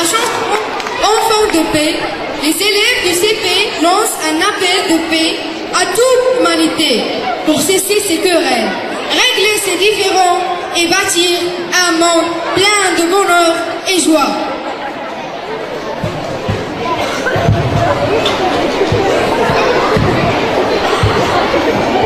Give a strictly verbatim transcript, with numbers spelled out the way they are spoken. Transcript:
la chanson Enfants de paix, les élèves du C P lancent un appel de paix à toute l'humanité pour cesser ces querelles, régler ces différends et bâtir un monde plein de bonheur et joie. Thank you.